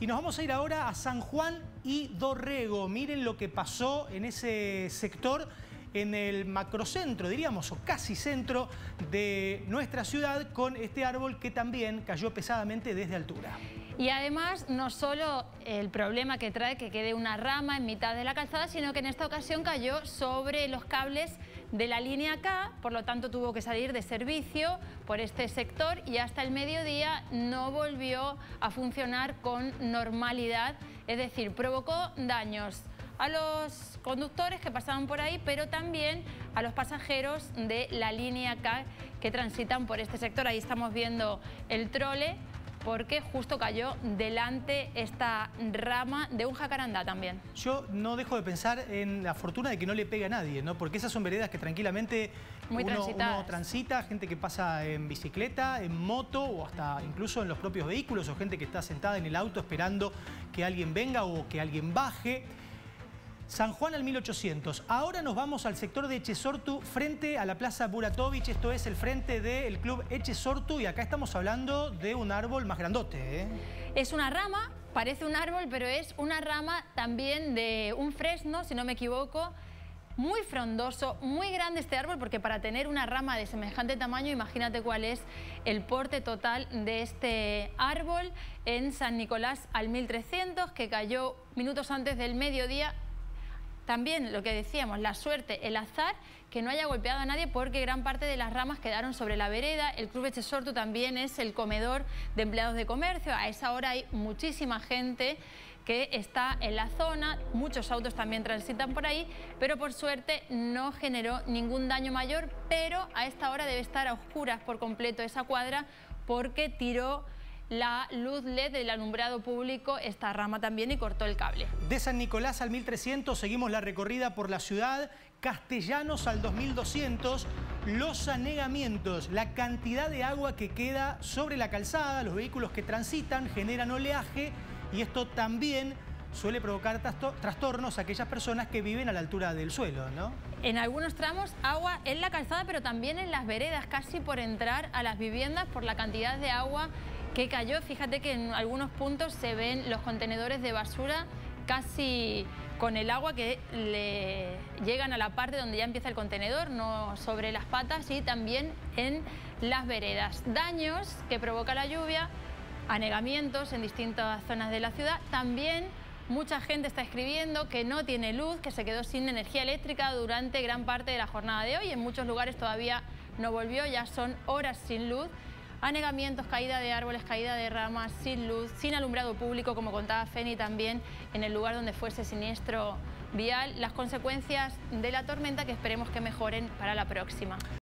Y nos vamos a ir ahora a San Juan y Dorrego. Miren lo que pasó en ese sector, en el macrocentro, diríamos, o casi centro de nuestra ciudad, con este árbol que también cayó pesadamente desde altura. Y además, no solo el problema que trae que quede una rama en mitad de la calzada, sino que en esta ocasión cayó sobre los cables de la línea K, por lo tanto tuvo que salir de servicio por este sector y hasta el mediodía no volvió a funcionar con normalidad, es decir, provocó daños a los conductores que pasaban por ahí, pero también a los pasajeros de la línea K que transitan por este sector. Ahí estamos viendo el trole, porque justo cayó delante esta rama de un jacarandá también. Yo no dejo de pensar en la fortuna de que no le pegue a nadie, ¿no? Porque esas son veredas que tranquilamente uno transita, gente que pasa en bicicleta, en moto o hasta incluso en los propios vehículos, o gente que está sentada en el auto esperando que alguien venga o que alguien baje. San Juan al 1800. Ahora nos vamos al sector de Echesortu, frente a la Plaza Buratovich. Esto es el frente del Club Echesortu y acá estamos hablando de un árbol más grandote, ¿eh? Es una rama, parece un árbol, pero es una rama también de un fresno, si no me equivoco. Muy frondoso, muy grande este árbol, porque para tener una rama de semejante tamaño, imagínate cuál es el porte total de este árbol en San Nicolás al 1300, que cayó minutos antes del mediodía. También lo que decíamos, la suerte, el azar, que no haya golpeado a nadie, porque gran parte de las ramas quedaron sobre la vereda. El Club Echesortu también es el comedor de empleados de comercio. A esa hora hay muchísima gente que está en la zona, muchos autos también transitan por ahí, pero por suerte no generó ningún daño mayor, pero a esta hora debe estar a oscuras por completo esa cuadra, porque tiró la luz LED del alumbrado público esta rama también y cortó el cable. De San Nicolás al 1300 seguimos la recorrida por la ciudad. Castellanos al 2200, los anegamientos, la cantidad de agua que queda sobre la calzada, los vehículos que transitan generan oleaje y esto también suele provocar trastornos a aquellas personas que viven a la altura del suelo, ¿no? En algunos tramos agua en la calzada, pero también en las veredas, casi por entrar a las viviendas por la cantidad de agua que cayó. Fíjate que en algunos puntos se ven los contenedores de basura casi con el agua que le llegan a la parte donde ya empieza el contenedor, no sobre las patas, y también en las veredas. Daños que provoca la lluvia, anegamientos en distintas zonas de la ciudad. También mucha gente está escribiendo que no tiene luz, que se quedó sin energía eléctrica durante gran parte de la jornada de hoy. En muchos lugares todavía no volvió, ya son horas sin luz. Anegamientos, caída de árboles, caída de ramas, sin luz, sin alumbrado público, como contaba Feni también, en el lugar donde fue ese siniestro vial. Las consecuencias de la tormenta que esperemos que mejoren para la próxima.